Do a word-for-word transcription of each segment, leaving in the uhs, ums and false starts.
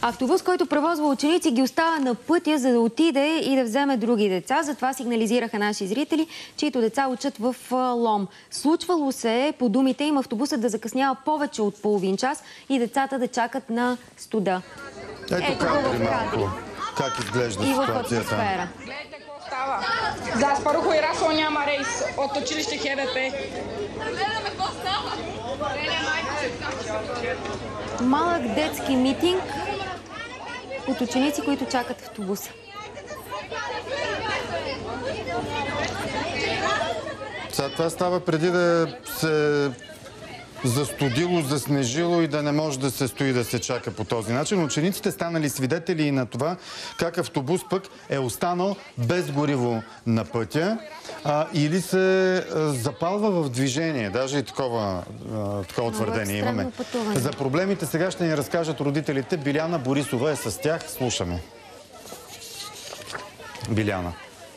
Автобус, който превозва ученици, ги остава на пътя, за да отиде и да вземе други деца. Затова сигнализираха наши зрители, чието деца учат в Лом. Случвало се е, по думите им, автобусът да закъснява повече от половин час и децата да чакат на студа. Ето, Ето как при малко. Как изглежда и ситуацията. Гледайте какво става. За Аспарухово и Расово няма рейс от училище ХВП. Гледаме какво става. Малък детски митинг от ученици, които чакат автобуса. Сега това става преди да се застудило, заснежило и да не може да се стои да се чака по този начин. Учениците станали свидетели и на това как автобус пък е останал без гориво на пътя а, или се а, запалва в движение. Даже и такова, а, такова твърдение имаме. Пътуване. За проблемите сега ще ни разкажат родителите. Биляна Борисова е с тях. Слушаме. Биляна.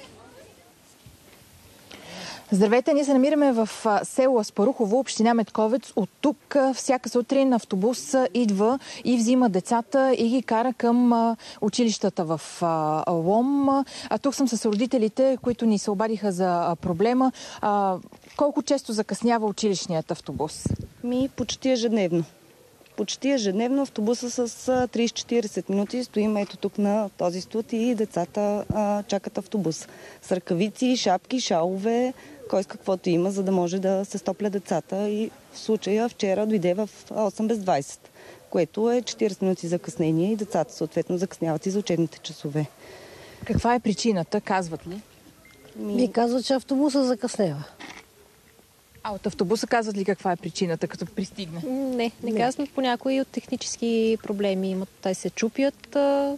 Здравейте, ние се намираме в село Аспарухово, община Медковец. От тук всяка сутрин автобус идва и взима децата и ги кара към училищата в Лом. А тук съм с родителите, които ни се обадиха за проблема. А, колко често закъснява училищният автобус? Ми почти ежедневно. Почти ежедневно автобуса с трийсет-четирийсет минути стоим ето тук на този студ и децата а, чакат автобус. С ръкавици, шапки, шалове, кой с каквото има, за да може да се стопля децата. И в случая вчера дойде в осем без двайсет, което е четирийсет минути закъснение и децата съответно закъсняват и за учебните часове. Каква е причината, казват ли? Ми, Ми казват, че автобуса закъснева. А от автобуса казват ли каква е причината, като пристигне? Не, не, не. казват по някои от технически проблеми. Имат, те се чупят, а,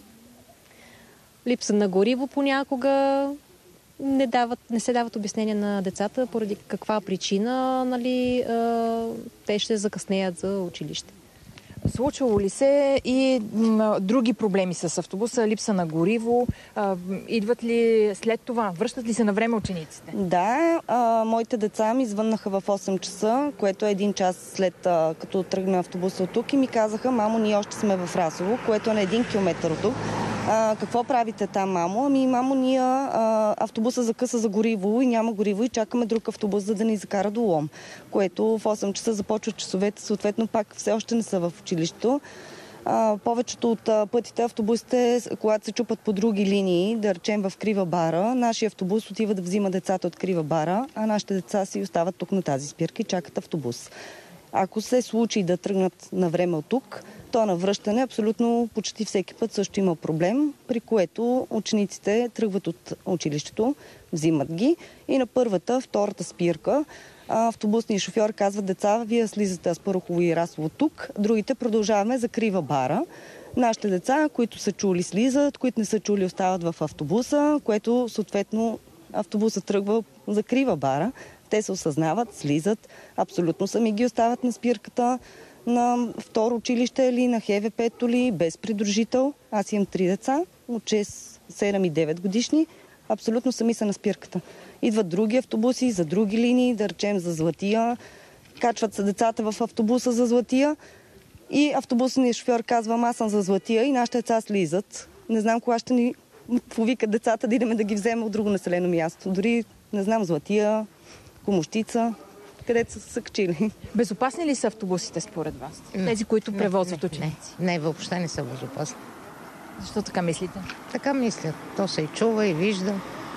липса на гориво понякога, не, дават, не се дават обяснения на децата поради каква причина, нали, а, те ще закъснеят за училище. Случвало ли се и м, други проблеми с автобуса, липса на гориво? А, идват ли след това? Връщат ли се на време учениците? Да, а, моите деца ми звъннаха в осем часа, което е един час след а, като тръгна автобуса от тук и ми казаха: мамо, ние още сме в Расово, което е на един километър от тук. А, какво правите там, мамо? Ами, мамо, ние а, автобуса закъса за гориво и няма гориво и чакаме друг автобус, за да ни закара до Лом, което в осем часа започват часовете, съответно пак все още не са в училището. А, повечето от а, пътите автобусите, когато се чупат по други линии, да речем в Крива бара, нашия автобус отива да взима децата от Крива бара, а нашите деца си остават тук на тази спирка и чакат автобус. Ако се случи да тръгнат на време от тук, то на връщане абсолютно почти всеки път също има проблем, при което учениците тръгват от училището, взимат ги и на първата, втората спирка автобусният шофьор казва: деца, вие слизате Аспарухово и Расово тук, другите продължаваме за Крива бара. Нашите деца, които са чули, слизат, които не са чули, остават в автобуса, което съответно автобусът тръгва за Крива бара. Те се осъзнават, слизат, абсолютно сами ги остават на спирката на второ училище или на ХВП-то ли, без придружител. Аз имам три деца, от шест, седем и девет годишни, абсолютно сами са на спирката. Идват други автобуси за други линии, да речем за Златия, качват се децата в автобуса за Златия и автобусният шофьор казва: аз съм за Златия, и нашите деца слизат. Не знам кога ще ни повикат децата да идем да ги вземем от друго населено място. Дори, не знам, Златия, Комощица, където са се качили. Безопасни ли са автобусите според вас? Тези, които не, превозват не, ученици? Не, не, въобще не са безопасни. Защо така мислите? Така мислят. То се и чува, и вижда.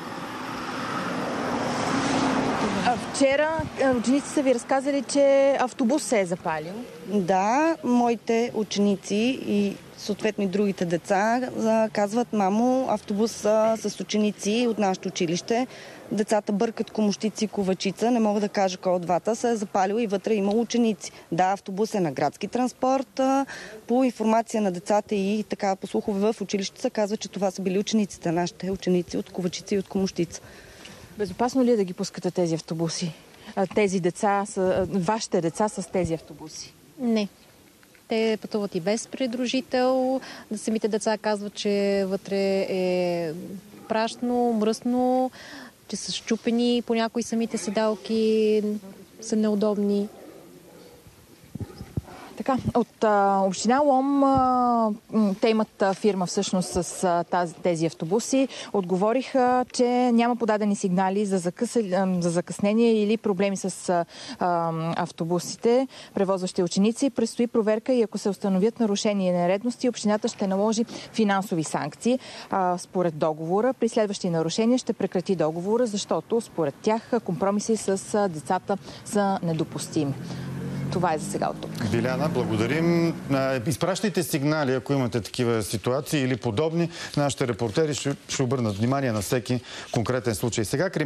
А вчера учениците са ви разказали, че автобус се е запалил. Да, моите ученици и съответно и другите деца казват: мамо, автобус с ученици от нашето училище. Децата бъркат Комощици и Ковачица, не мога да кажа кой от двата, се е запалил и вътре има ученици. Да, автобус е на градски транспорт. По информация на децата и така по слухове в училището се казва, че това са били учениците, нашите ученици от Ковачица и от Комощица. Безопасно ли е да ги пускате тези автобуси? Тези деца, вашите деца с тези автобуси? Не. Те пътуват и без придружител. Самите деца казват, че вътре е прашно, мръсно, че са счупени, по някои самите седалки са неудобни. Така, от а, община Лом, а, те имат а, фирма всъщност с а, тази, тези автобуси, отговориха, че няма подадени сигнали за, закъс... за закъснение или проблеми с а, а, автобусите, превозващи ученици. Предстои проверка и ако се установят нарушения и нередности, общината ще наложи финансови санкции. А, според договора, при следващи нарушения ще прекрати договора, защото според тях компромиси с а, децата са недопустими. Това е за сега от тук. Биляна, благодарим. Изпращайте сигнали, ако имате такива ситуации или подобни. Нашите репортери ще, ще обърнат внимание на всеки конкретен случай. Сега